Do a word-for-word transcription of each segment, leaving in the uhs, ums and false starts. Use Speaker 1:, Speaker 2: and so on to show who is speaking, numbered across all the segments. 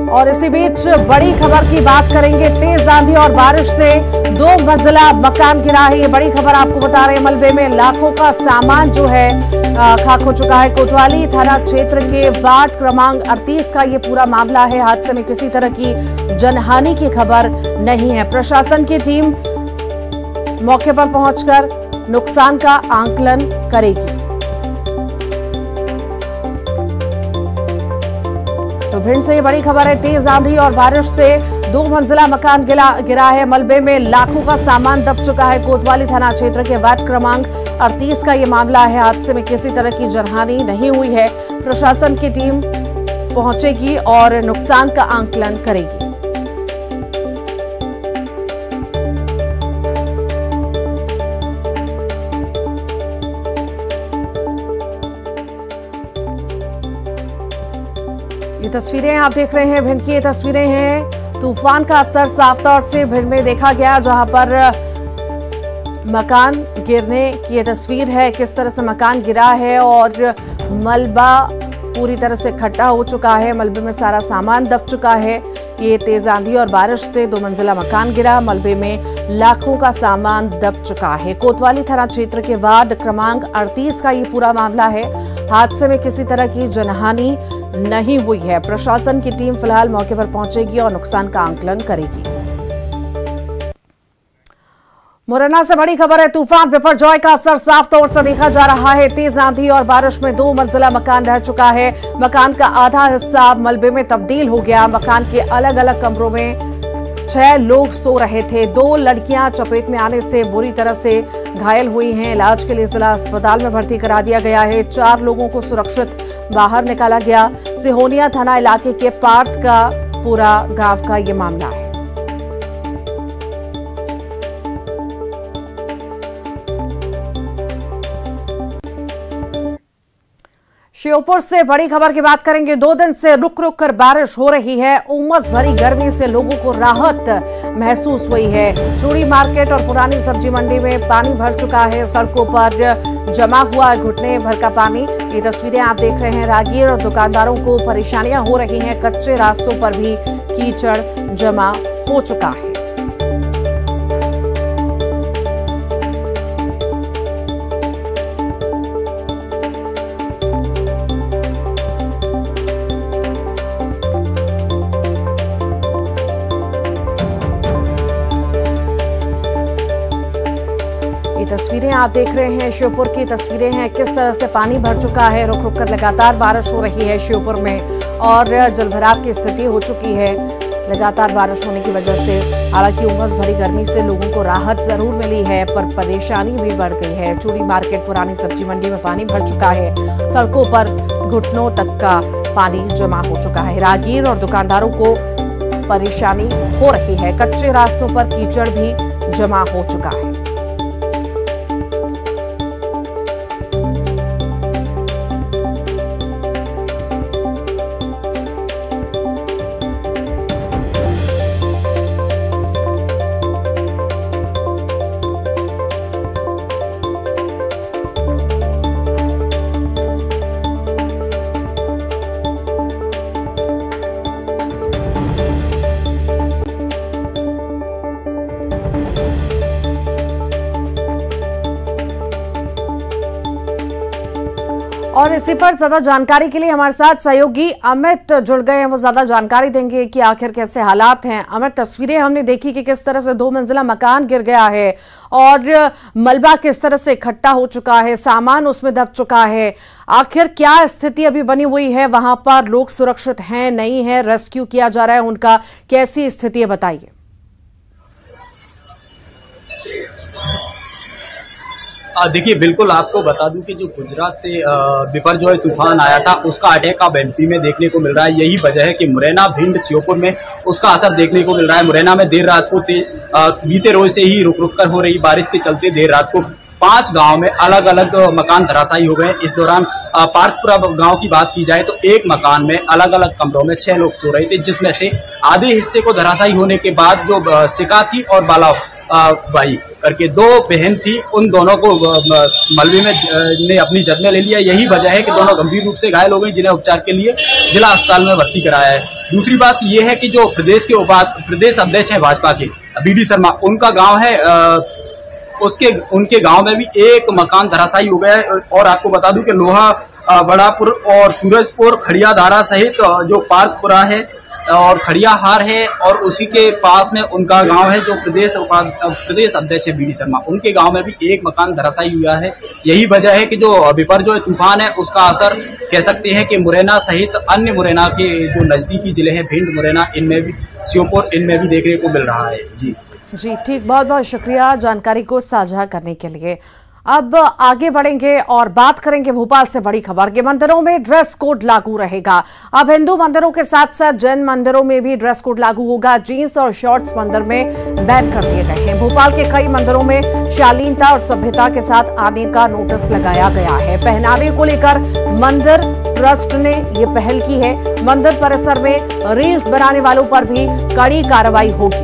Speaker 1: और इसी बीच बड़ी खबर की बात करेंगे। तेज आंधी और बारिश से दो मंजिला मकान गिरा है। ये बड़ी खबर आपको बता रहे हैं। मलबे में लाखों का सामान जो है खाक हो चुका है। कोतवाली थाना क्षेत्र के वार्ड क्रमांक अड़तीस का ये पूरा मामला है। हादसे में किसी तरह की जनहानि की खबर नहीं है। प्रशासन की टीम मौके पर पहुंचकर नुकसान का आंकलन करेगी। तो भिंड से ये बड़ी खबर है। तेज आंधी और बारिश से दो मंजिला मकान गिरा गिरा है। मलबे में लाखों का सामान दब चुका है। कोतवाली थाना क्षेत्र के वार्ड क्रमांक अड़तीस का ये मामला है। हादसे में किसी तरह की जनहानि नहीं हुई है। प्रशासन की टीम पहुंचेगी और नुकसान का आंकलन करेगी। ये तस्वीरें आप देख रहे हैं भिंड की। ये तस्वीरें हैं तूफान का असर साफ तौर से भिंड में देखा गया, जहां पर मकान गिरने की ये तस्वीर है। किस तरह से मकान गिरा है और मलबा पूरी तरह से इकट्ठा हो चुका है। मलबे में सारा सामान दब चुका है। ये तेज आंधी और बारिश से दो मंजिला मकान गिरा। मलबे में लाखों का सामान दब चुका है। कोतवाली थाना क्षेत्र के वार्ड क्रमांक अड़तीस का ये पूरा मामला है। हादसे में किसी तरह की जनहानि नहीं हुई है। प्रशासन की टीम फिलहाल मौके पर पहुंचेगी और नुकसान का आंकलन करेगी। मुरैना से बड़ी खबर है। तूफान बिपरजॉय का असर साफ तौर से देखा जा रहा है। तेज आंधी और बारिश में दो मंजिला मकान ढह चुका है। मकान का आधा हिस्सा मलबे में तब्दील हो गया। मकान के अलग अलग कमरों में छह लोग सो रहे थे। दो लड़कियां चपेट में आने से बुरी तरह से घायल हुई हैं। इलाज के लिए जिला अस्पताल में भर्ती करा दिया गया है। चार लोगों को सुरक्षित बाहर निकाला गया। सिहोनिया थाना इलाके के पार्थ का पूरा गांव का ये मामला है। श्योपुर से बड़ी खबर की बात करेंगे। दो दिन से रुक रुक कर बारिश हो रही है। उमस भरी गर्मी से लोगों को राहत महसूस हुई है। चूड़ी मार्केट और पुरानी सब्जी मंडी में पानी भर चुका है। सड़कों पर जमा हुआ घुटने भर का पानी। ये तस्वीरें आप देख रहे हैं। राहगीर और दुकानदारों को परेशानियां हो रही हैं। कच्चे रास्तों पर भी कीचड़ जमा हो चुका है। तस्वीरें आप देख रहे हैं। श्योपुर की तस्वीरें हैं। किस तरह से पानी भर चुका है। रुक रुक कर लगातार बारिश हो रही है श्योपुर में और जलभराव की स्थिति हो चुकी है लगातार बारिश होने की वजह से। हालांकि उमस भरी गर्मी से लोगों को राहत जरूर मिली है, पर परेशानी भी बढ़ गई है। चूड़ी मार्केट पुरानी सब्जी मंडी में पानी भर चुका है। सड़कों पर घुटनों तक का पानी जमा हो चुका है। राहगीर और दुकानदारों को परेशानी हो रही है। कच्चे रास्तों पर कीचड़ भी जमा हो चुका है। और इसी पर ज्यादा जानकारी के लिए हमारे साथ सहयोगी अमित जुड़ गए हैं। वो ज्यादा जानकारी देंगे कि आखिर कैसे हालात हैं। अमित, तस्वीरें हमने देखी कि किस तरह से दो मंजिला मकान गिर गया है और मलबा किस तरह से इकट्ठा हो चुका है, सामान उसमें दब चुका है। आखिर क्या स्थिति अभी बनी हुई है? वहां पर लोग सुरक्षित हैं, नहीं है, रेस्क्यू किया जा रहा है उनका, कैसी स्थिति है, बताइए।
Speaker 2: देखिए, बिल्कुल आपको बता दूं कि जो गुजरात से बिपरजॉय तूफान आया था उसका अटैक अब एमपी में देखने को मिल रहा है। यही वजह है कि मुरैना, भिंड, श्योपुर में उसका असर देखने को मिल रहा है। मुरैना में देर रात को बीते रोज से ही रुक रुक कर हो रही बारिश के चलते देर रात को पांच गांव में अलग अलग मकान धराशायी हो गए। इस दौरान पार्थपुरा गांव की बात की जाए तो एक मकान में अलग अलग कमरों में छह लोग सो रहे थे, जिसमें से आधे हिस्से को धराशायी होने के बाद जो सिका थी और बाला भाई करके दो बहन थी, उन दोनों को मलबे में ने अपनी जद में ले लिया। यही वजह है कि दोनों गंभीर रूप से घायल हो गई, जिन्हें उपचार के लिए जिला अस्पताल में भर्ती कराया है। दूसरी बात यह है कि जो प्रदेश के उपाध्यक्ष प्रदेश अध्यक्ष हैं भाजपा के बी डी शर्मा, उनका गांव है, उसके उनके गांव में भी एक मकान धराशायी हो गया है। और आपको बता दूं कि लोहा बड़ापुर और सूरजपुर खड़िया धारा सहित जो पार्कपुरा है और खड़ियाहार है और उसी के पास में उनका गांव है, जो प्रदेश प्रदेश अध्यक्ष है बी डी शर्मा, उनके गांव में भी एक मकान धराशायी हुआ है। यही वजह है कि जो बिपरजॉय तूफान है उसका असर कह सकते हैं कि मुरैना सहित अन्य मुरैना के जो नजदीकी जिले हैं, भिंड, मुरैना, इनमें भी, श्योपुर, इनमें भी देखने को मिल रहा है। जी
Speaker 1: जी ठीक, बहुत बहुत शुक्रिया जानकारी को साझा करने के लिए। अब आगे बढ़ेंगे और बात करेंगे भोपाल से बड़ी खबर के मंदिरों में ड्रेस कोड लागू रहेगा। अब हिंदू मंदिरों के साथ साथ जैन मंदिरों में भी ड्रेस कोड लागू होगा। जीन्स और शॉर्ट्स मंदिर में बैन कर दिए गए हैं। भोपाल के कई मंदिरों में शालीनता और सभ्यता के साथ आने का नोटिस लगाया गया है। पहनावे को लेकर मंदिर ट्रस्ट ने ये पहल की है। मंदिर परिसर में रील्स बनाने वालों पर भी कड़ी कार्रवाई होगी।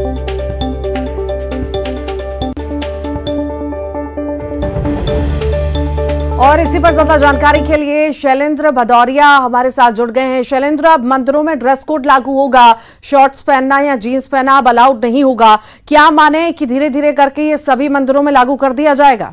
Speaker 1: और इसी पर ज्यादा जानकारी के लिए शैलेंद्र भदौरिया हमारे साथ जुड़ गए हैं। शैलेंद्र, अब मंदिरों में ड्रेस कोड लागू होगा, शॉर्ट्स पहनना या जीन्स पहनना अब अलाउड नहीं होगा। क्या माने कि धीरे धीरे करके ये सभी मंदिरों में लागू कर दिया जाएगा?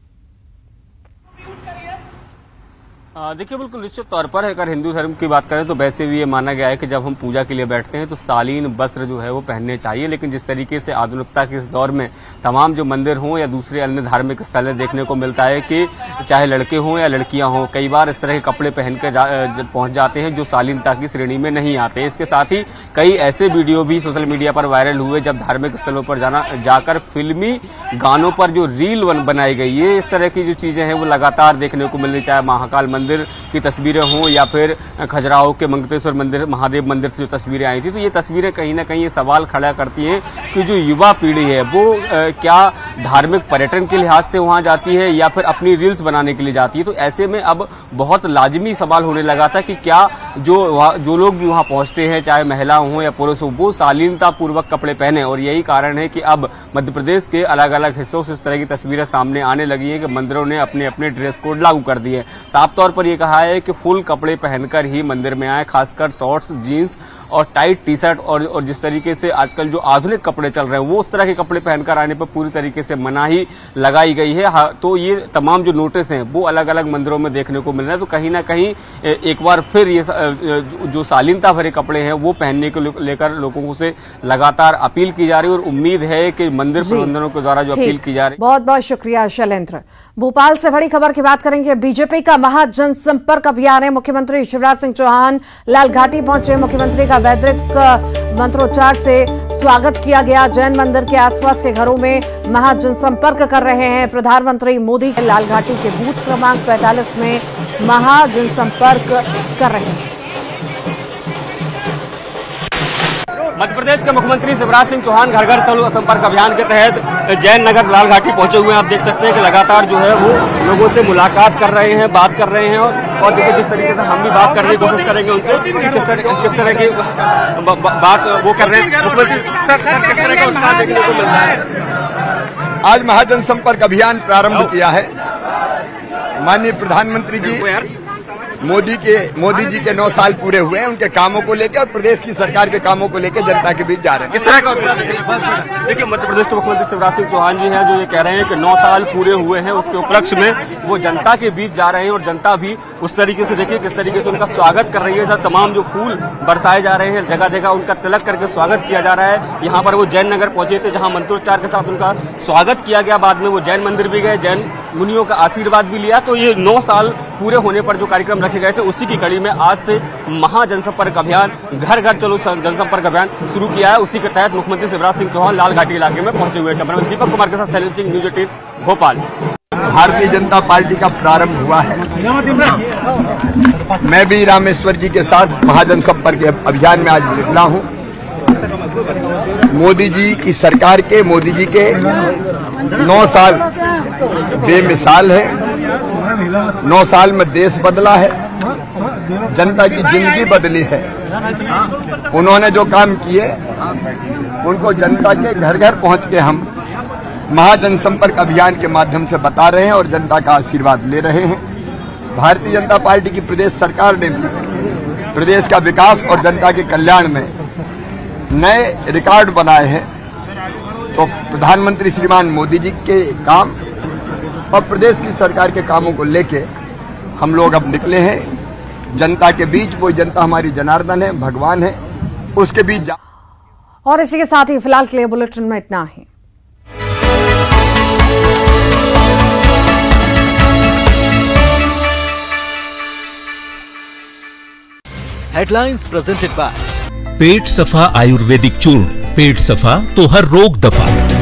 Speaker 3: देखिए, बिल्कुल निश्चित तौर पर अगर हिंदू धर्म की बात करें तो वैसे भी ये माना गया है कि जब हम पूजा के लिए बैठते हैं तो शालीन वस्त्र जो है वो पहनने चाहिए। लेकिन जिस तरीके से आधुनिकता के इस दौर में तमाम जो मंदिर हों या दूसरे अन्य धार्मिक स्थल देखने को मिलता है कि चाहे लड़के हों या लड़कियां हों, कई बार इस तरह के कपड़े पहनकर जा, पहुंच जाते हैं जो शालीनता की श्रेणी में नहीं आते। इसके साथ ही कई ऐसे वीडियो भी सोशल मीडिया पर वायरल हुए जब धार्मिक स्थलों पर जाना जाकर फिल्मी गानों पर जो रील बनाई गई है, इस तरह की जो चीजें हैं वो लगातार देखने को मिलनी, चाहे महाकाल मंदिर की तस्वीरें हों या फिर खजुराहो के मंगतेश्वर मंदिर महादेव मंदिर से जो तस्वीरें आई थी। तो ये तस्वीरें कहीं ना कहीं ये सवाल खड़ा करती हैं कि जो युवा पीढ़ी है वो आ, क्या धार्मिक पर्यटन के लिहाज से वहां जाती है या फिर अपनी रील्स बनाने के लिए जाती है। तो ऐसे में अब बहुत लाजमी सवाल होने लगा था कि क्या जो जो लोग भी वहां पहुंचते हैं, चाहे महिला हों या पुरुष हो, वो शालीनता पूर्वक कपड़े पहने। और यही कारण है कि अब मध्य प्रदेश के अलग अलग हिस्सों से इस तरह की तस्वीरें सामने आने लगी है कि मंदिरों ने अपने अपने ड्रेस कोड लागू कर दिए। साफ तौर पर यह कहा है कि फुल कपड़े पहनकर ही मंदिर में आए, खासकर शॉर्ट्स, जीन्स और टाइट टी शर्ट और, और जिस तरीके से आजकल जो आधुनिक कपड़े चल रहे हैं वो उस तरह के कपड़े पहनकर आने पर पूरी तरीके से मनाही लगाई गई है। तो ये तमाम जो नोटिस हैं वो अलग अलग मंदिरों में देखने को मिल रहे हैं। तो कहीं ना कहीं एक बार फिर ये जो शालीनता भरे कपड़े हैं वो पहनने को लेकर लोगों से लगातार अपील की जा रही है और उम्मीद है कि मंदिर प्रबंधनों के द्वारा जो अपील की जा रही है।
Speaker 1: बहुत बहुत शुक्रिया शैलेंद्र। भोपाल से बड़ी खबर की बात करेंगे। बीजेपी का महाजनसंपर्क अभियान है। मुख्यमंत्री शिवराज सिंह चौहान लालघाटी पहुंचे। मुख्यमंत्री का वैदिक मंत्रोच्चार से स्वागत किया गया। जैन मंदिर के आसपास के घरों में महाजनसंपर्क कर रहे हैं प्रधानमंत्री मोदी। लालघाटी के बूथ क्रमांक पैंतालीस में महाजनसंपर्क कर रहे हैं।
Speaker 3: मध्य प्रदेश के मुख्यमंत्री शिवराज सिंह चौहान घर घर चलो संपर्क अभियान के तहत जैन नगर लालघाटी पहुंचे हुए हैं। आप देख सकते हैं कि लगातार जो है वो लोगों से मुलाकात कर रहे हैं, बात कर रहे हैं और देखिए जिस तरीके से हम भी बात करने की कोशिश करेंगे उनसे किस तरह किस तरह की बात वो कर रहे हैं। मुख्यमंत्री सर किस तरह का उत्साह देखने को मिल रहा है?
Speaker 4: आज महाजन संपर्क अभियान प्रारंभ किया है। माननीय प्रधानमंत्री जी मोदी के मोदी जी के नौ साल पूरे हुए हैं, उनके कामों को लेकर और प्रदेश की सरकार के कामों को लेकर जनता के बीच जा रहे हैं।
Speaker 3: किस तरह का देखिए मध्य प्रदेश के मुख्यमंत्री शिवराज सिंह चौहान जी हैं जो ये कह रहे हैं कि नौ साल पूरे हुए हैं, उसके उपलक्ष्य में वो जनता के बीच जा रहे हैं और जनता भी उस तरीके से देखिए किस तरीके से उनका स्वागत कर रही है। तमाम जो फूल बरसाए जा रहे हैं, जगह जगह उनका तिलक करके स्वागत किया जा रहा है। यहाँ पर वो जैन नगर पहुंचे थे जहाँ मंत्रोच्चार के साथ उनका स्वागत किया गया। बाद में वो जैन मंदिर भी गए, जैन मुनियों का आशीर्वाद भी लिया। तो ये नौ साल पूरे होने पर जो कार्यक्रम रखे गए थे उसी की कड़ी में आज से महाजनसंपर्क अभियान घर घर चलो जनसंपर्क अभियान शुरू किया है। उसी के तहत मुख्यमंत्री शिवराज सिंह चौहान लालघाटी इलाके में पहुंचे हुए हैं। दीपक कुमार के साथ Shailendra Singh, news eighteen Bhopal.
Speaker 4: Bharatiya Janata party का प्रारंभ हुआ है। मैं भी रामेश्वर जी के साथ महाजनसंपर्क अभियान में आज निकला हूं। मोदी जी की सरकार के मोदी जी के नौ साल बेमिसाल है। नौ साल में देश बदला है, जनता की जिंदगी बदली है। उन्होंने जो काम किए उनको जनता के घर घर पहुंच के हम महाजनसंपर्क अभियान के माध्यम से बता रहे हैं और जनता का आशीर्वाद ले रहे हैं। भारतीय जनता पार्टी की प्रदेश सरकार ने भी प्रदेश का विकास और जनता के कल्याण में नए रिकॉर्ड बनाए हैं। तो प्रधानमंत्री श्रीमान मोदी जी के काम और प्रदेश की सरकार के कामों को लेके हम लोग अब निकले हैं जनता के बीच। वो जनता हमारी जनार्दन है, भगवान है, उसके बीच जा...
Speaker 1: और इसी के साथ ही फिलहाल के लिए बुलेटिन में इतना ही।
Speaker 5: हेडलाइंस प्रेजेंटेड बाय
Speaker 6: पेट सफा आयुर्वेदिक चूर्ण, पेट सफा तो हर रोग दफा।